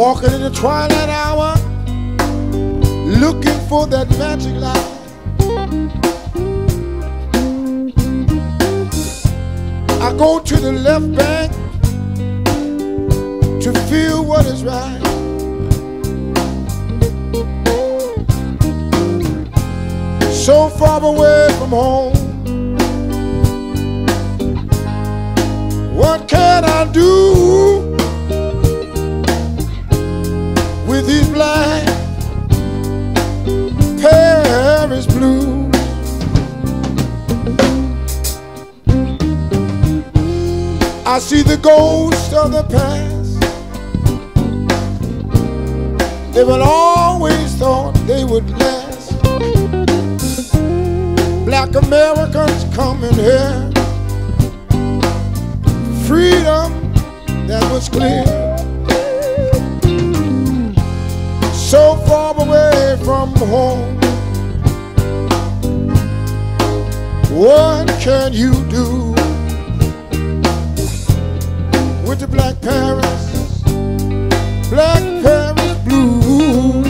Walking in the twilight hour, looking for that magic light. I go to the left bank to feel what is right. So far away from home, what can I do with these black Paris blues? I see the ghost of the past. They will always thought they would last. Black Americans coming here, freedom that was clear. So far away from home, what can you do with the black Paris, black Paris blues?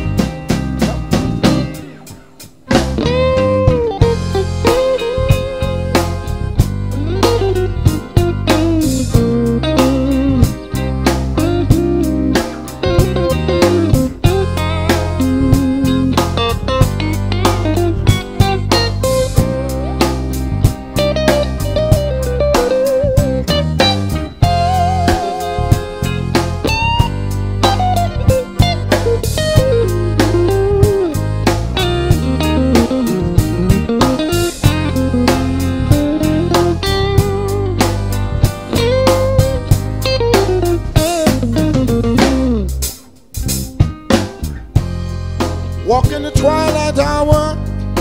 Walk in the twilight hour,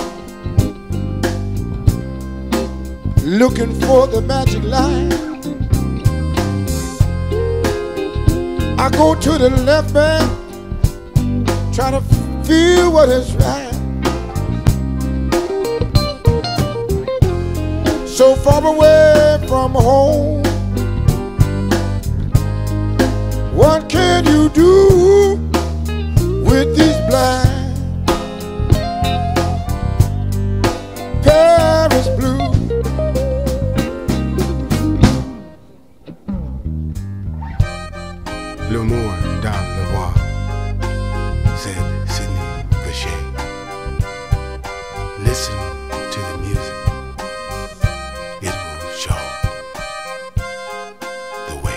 looking for the magic light. I go to the left bank, try to feel what is right. So far away from home, what can you do with these black Paris blues? L'amour dans le bois, said Sidney Bechet. Listen to the music, it will show the way.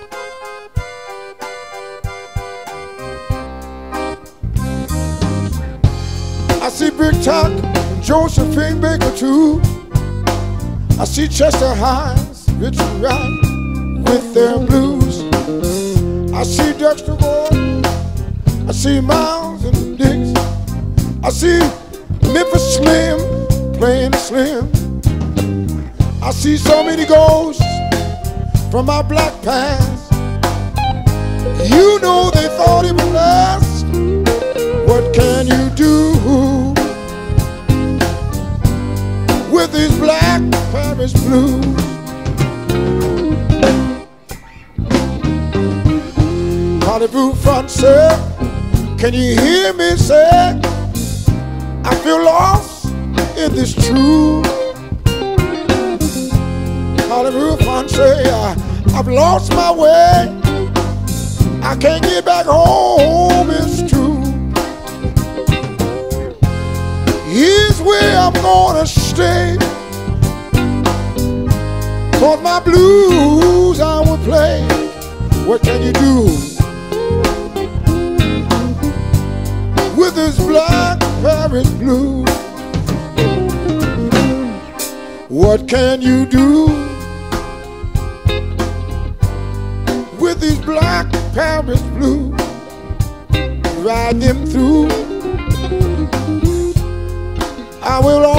I see Big Tuck, Josephine Baker too. I see Chester Hines, Richard Wright with their blues. I see Dexter Gordon, I see Miles and Dix. I see Memphis Slim playing the slim. I see so many ghosts from my black past. You know they thought it would last. What can you do with these black Paris blues? Hollywood Français, can you hear me say, I feel lost in this truth. Hollywood Français, I've lost my way. I can't get back home, it's true. Here's where I'm gonna stay, 'cause my blues I will play. What can you do with this black Paris blues? What can you do with these black Paris blues? Ride them through. I will